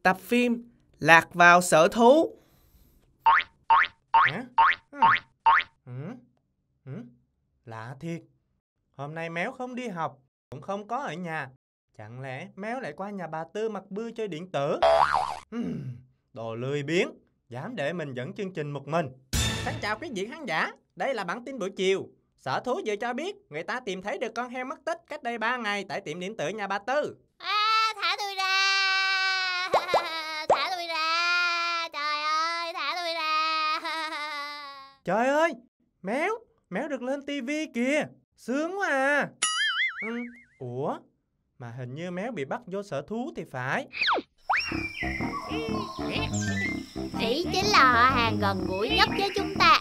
tập phim Lạc vào sở thú. Lạ thiệt, hôm nay Méo không đi học, cũng không có ở nhà. Chẳng lẽ Méo lại qua nhà bà Tư mặc bưa chơi điện tử? Đồ lười biếng, dám để mình dẫn chương trình một mình. Xin chào quý vị khán giả, đây là bản tin buổi chiều. Sở thú vừa cho biết người ta tìm thấy được con heo mất tích cách đây 3 ngày tại tiệm điện tử nhà bà Tư. Thả tôi ra. Thả tôi ra. Trời ơi, thả tôi ra. Trời ơi, Méo được lên tivi kìa, sướng quá à. Ủa, mà hình như Méo bị bắt vô sở thú thì phải. Khỉ chính là họ hàng gần gũi nhất với chúng ta.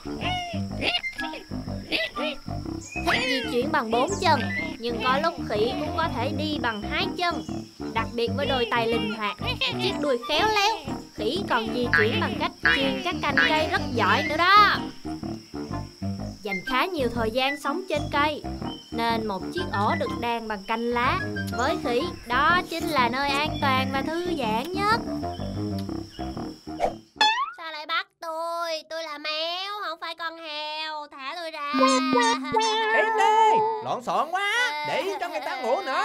Thích di chuyển bằng 4 chân, nhưng có lúc khỉ cũng có thể đi bằng 2 chân. Đặc biệt với đôi tay linh hoạt, chiếc đuôi khéo léo, khỉ còn di chuyển bằng cách chuyền các cành cây rất giỏi nữa đó. Dành khá nhiều thời gian sống trên cây, nên một chiếc ổ được đan bằng cành lá. Với khỉ, đó chính là nơi an toàn và thư giãn nhất. Sao lại bắt tôi? Tôi là Méo, không phải con heo. Thả tôi ra. Im đi, lộn xộn quá, để yên cho người ta ngủ nữa.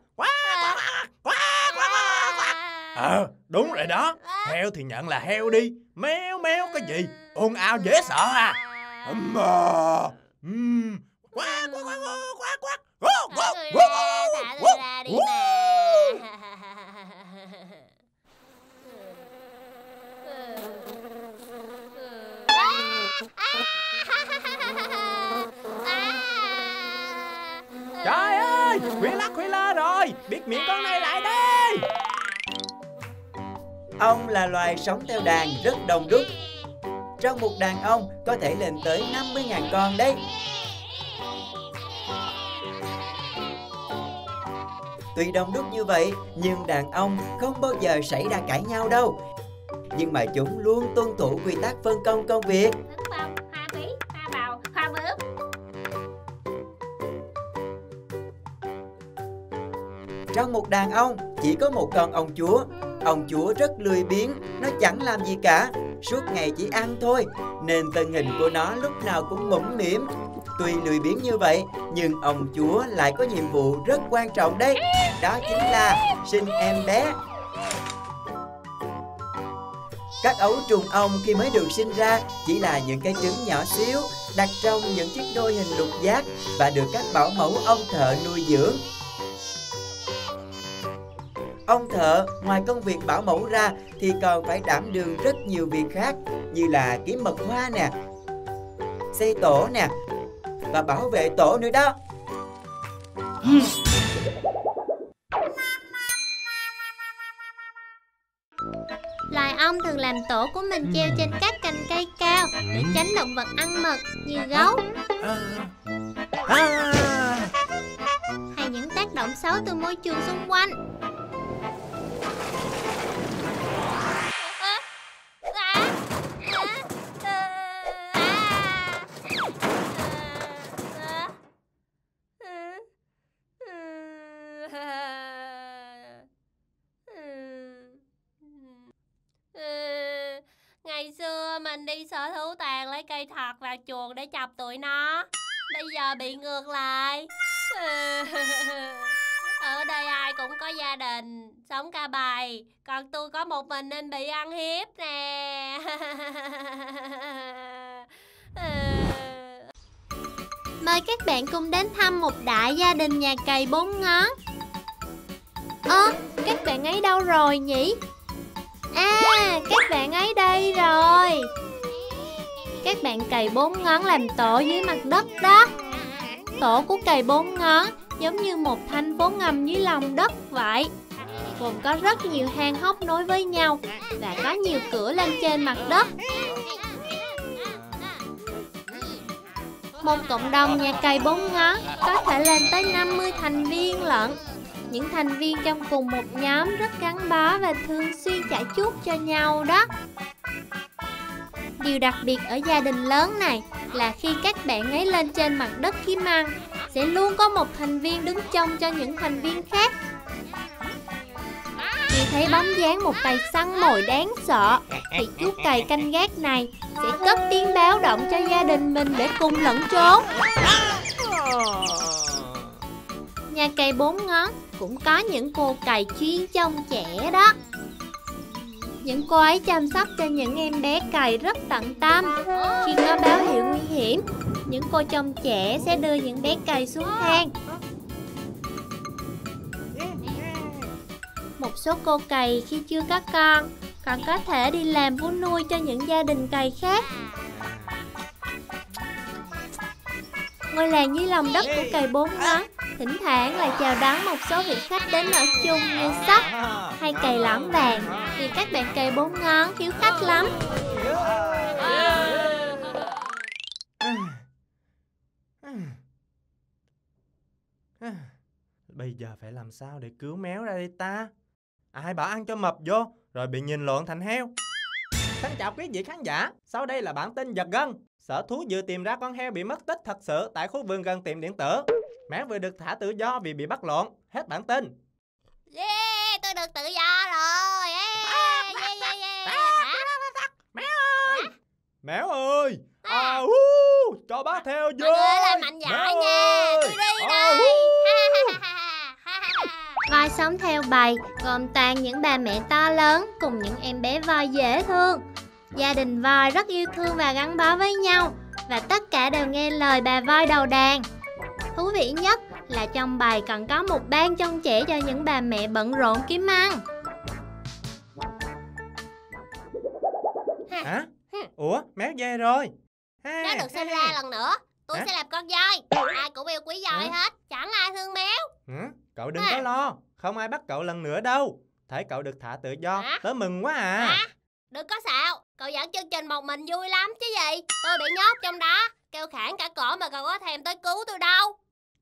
Đúng rồi đó, heo thì nhận là heo đi. Méo cái gì, ồn ào dễ sợ à. Thả tôi ra đi mà. Trời ơi, khuya lơ rồi, biết miệng con này lại đây. Ong là loài sống theo đàn rất đông đúc. Trong một đàn ong có thể lên tới 50.000 con đấy. Tuy đông đúc như vậy, nhưng đàn ong không bao giờ xảy ra cãi nhau đâu. Nhưng mà chúng luôn tuân thủ quy tắc phân công công việc. Hoa khí, hoa bào, hoa bướm. Trong một đàn ong chỉ có một con ong chúa. Ong chúa rất lười biếng, nó chẳng làm gì cả, suốt ngày chỉ ăn thôi, nên thân hình của nó lúc nào cũng mũm mĩm. Tuy lười biếng như vậy, nhưng ong chúa lại có nhiệm vụ rất quan trọng đấy. Đó chính là sinh em bé. Các ấu trùng ong khi mới được sinh ra chỉ là những cái trứng nhỏ xíu, đặt trong những chiếc đôi hình lục giác và được các bảo mẫu ong thợ nuôi dưỡng. Ong thợ ngoài công việc bảo mẫu ra thì còn phải đảm đương rất nhiều việc khác, như là kiếm mật hoa nè, xây tổ nè, và bảo vệ tổ nữa đó. Loài ong thường làm tổ của mình treo trên các cành cây cao để tránh động vật ăn mật như gấu hay những tác động xấu từ môi trường xung quanh. Ngày xưa mình đi sở thú tàn lấy cây thật và chuồn để chọc tụi nó. Bây giờ bị ngược lại. Ở đây ai cũng có gia đình, sống cả bầy, còn tôi có một mình nên bị ăn hiếp nè. Mời các bạn cùng đến thăm một đại gia đình nhà cày 4 ngón. Các bạn ấy đâu rồi nhỉ? Các bạn ấy đây rồi. Các bạn cày 4 ngón làm tổ dưới mặt đất đó. Tổ của cày 4 ngón giống như một thành phố ngầm dưới lòng đất vậy, gồm có rất nhiều hang hốc nối với nhau và có nhiều cửa lên trên mặt đất. Một cộng đồng nhà cày 4 ngón có thể lên tới 50 thành viên lận. Những thành viên trong cùng một nhóm rất gắn bó và thường xuyên chải chuốt cho nhau đó. Điều đặc biệt ở gia đình lớn này là khi các bạn ấy lên trên mặt đất kiếm ăn, sẽ luôn có một thành viên đứng trông cho những thành viên khác. Khi nghe thấy bóng dáng một tay săn mồi đáng sợ, thì chú cày canh gác này sẽ cất tiếng báo động cho gia đình mình để cùng lẫn trốn. Nhà cày 4 ngón cũng có những cô cày chuyên trông trẻ đó. Những cô ấy chăm sóc cho những em bé cày rất tận tâm. Khi có báo hiệu nguy hiểm, những cô trông trẻ sẽ đưa những bé cày xuống hang. Một số cô cày khi chưa có con còn có thể đi làm vú nuôi cho những gia đình cày khác. Ngôi làng dưới lòng đất của cày 4 ngón thỉnh thoảng lại chào đón một số vị khách đến ở chung như Sóc hay cày lõm vàng, vì các bạn cày 4 ngón thiếu khách lắm. Bây giờ phải làm sao để cứu méo ra đây ta? Ai bảo ăn cho mập vô rồi bị nhìn lộn thành heo? Xin chào quý vị khán giả, sau đây là bản tin giật gân. Sở thú vừa tìm ra con heo bị mất tích thật sự tại khu vườn gần tiệm điện tử. Méo vừa được thả tự do vì bị bắt lộn. Hết bản tin. Yeah, tôi được tự do rồi. Méo ơi! Méo ơi! Cho bác theo vô! Mọi người là mạnh giỏi nha. Tôi đi đây. Voi sống theo bầy gồm toàn những bà mẹ to lớn cùng những em bé voi dễ thương. Gia đình voi rất yêu thương và gắn bó với nhau, và tất cả đều nghe lời bà voi đầu đàn. Thú vị nhất là trong bầy còn có một ban trông trẻ cho những bà mẹ bận rộn kiếm ăn. Hả? Ủa, méo về rồi. Nếu được sinh ra lần nữa, tôi sẽ làm con voi. Ai cũng yêu quý voi hết, chẳng ai thương méo. Cậu đừng có lo, không ai bắt cậu lần nữa đâu. Thấy cậu được thả tự do, tớ mừng quá à. Đừng có xạo, cậu dẫn chương trình một mình vui lắm chứ gì. Tôi bị nhốt trong đó, kêu khản cả cổ mà cậu có thèm tới cứu tôi đâu.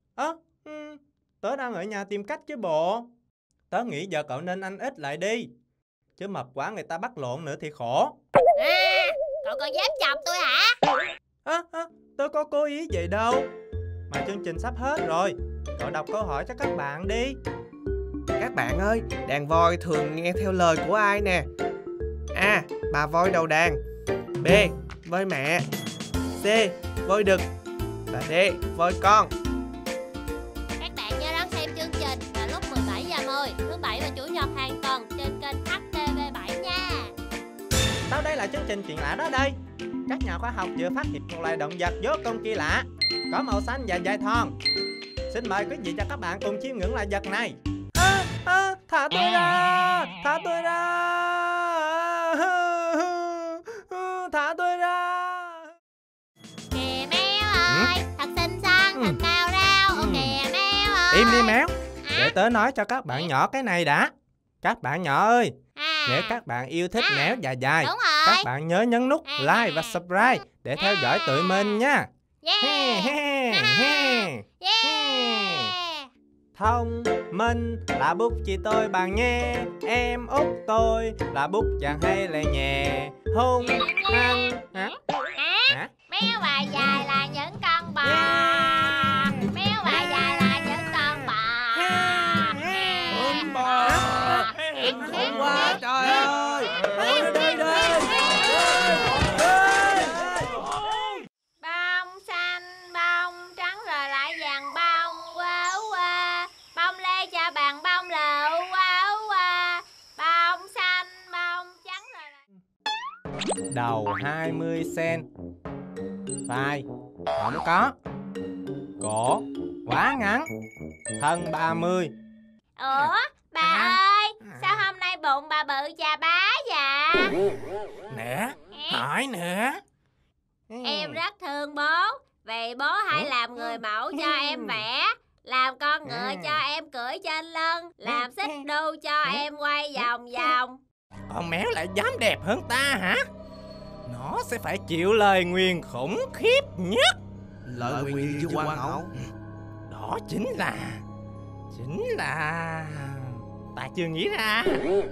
Tớ đang ở nhà tìm cách chứ bộ. Tớ nghĩ giờ cậu nên ăn ít lại đi, chứ mập quá người ta bắt lộn nữa thì khổ. Cậu còn dám chọc tôi hả? Tớ có cố ý vậy đâu. Mà chương trình sắp hết rồi, cậu đọc câu hỏi cho các bạn đi. Các bạn ơi, đàn voi thường nghe theo lời của ai nè? A. Bà voi đầu đàn. B. Voi mẹ. C. Voi đực. Và D. Voi con. Các bạn nhớ đón xem chương trình vào lúc 17h10 thứ Bảy và Chủ nhật hàng tuần trên kênh HTV7 nha. Sau đây là chương trình Chuyện lạ đó đây. Các nhà khoa học vừa phát hiện một loài động vật vô cùng kỳ lạ, có màu xanh và dài thon. Xin mời quý vị và các bạn cùng chiêm ngưỡng loài vật này. Thả tôi ra! Thả tôi ra! Thả tôi ra! Kìa méo ơi, thật xinh xắn, thật cao ráo. Kìa méo ơi. Im đi méo, để tớ nói cho các bạn nhỏ cái này đã. Các bạn nhỏ ơi, nếu các bạn yêu thích méo dài dài, các bạn nhớ nhấn nút like và subscribe để theo dõi tụi mình nha. Thông minh là bút chì tôi bạn nghe, em út tôi là bút chàng hay lè nhẹ, hung hăng. Méo bài dài là những con bò. Méo bài dài là những con bò. Con bò. Khủng quá trời ơi. Bông xanh, bông trắng rồi lại vàng bông. Wow, wow. Bông lê cho bằng bông lựu. Wow, wow. Bông xanh, bông trắng rồi lại... Đầu 20 cm, vai không có, cổ quá ngắn, thân 30. Ủa, bà ơi, sao hôm nay bụng bà bự chà bá vậy? Nữa, hỏi nữa. Em rất thương bố, vậy bố hãy làm người mẫu cho em vẽ, làm con ngựa cho em cưỡi trên lưng, làm xích đu cho em quay vòng vòng. Con méo lại dám đẹp hơn ta hả? Nó sẽ phải chịu lời nguyền khủng khiếp nhất. Lời nguyền gì chứ quan hậu? Đó chính là ta chưa nghĩ ra.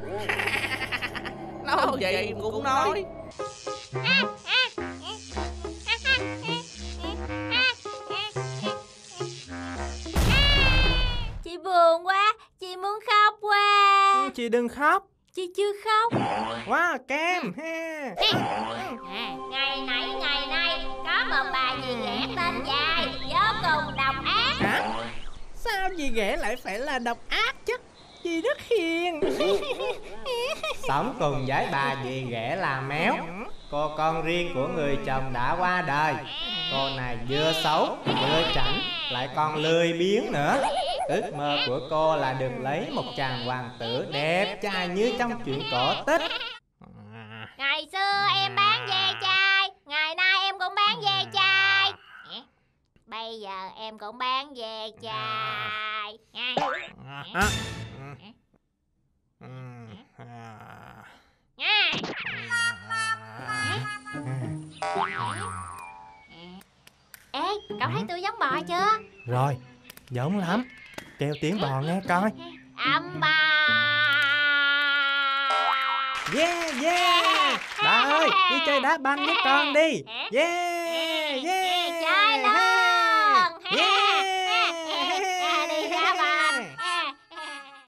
Nói vậy cũng nói. Chị buồn quá, chị muốn khóc quá. chị đừng khóc. Chị chưa khóc. Wow, kem ha. Ngày nay có một bà dì ghẻ tên dài, vô cùng độc ác. Hả? Sao dì ghẻ lại phải là độc ác chứ? Dì rất hiền. Sống cùng với bà dì ghẻ là Méo, cô con riêng của người chồng đã qua đời. Cô này vừa xấu, vừa chảnh, lại còn lười biếng nữa. Ước mơ của cô là được lấy một chàng hoàng tử đẹp trai như trong truyện cổ tích. Ngày xưa em bán ve chai, ngày nay em cũng bán ve chai. Bây giờ em cũng bán ve chai. Ê, cậu thấy tôi giống bò chưa? Rồi, giống lắm. Kêu tiếng bò nghe coi. Âm bà. Yeah, yeah. Bà ơi, đi chơi đá banh với con đi. Yeah, yeah.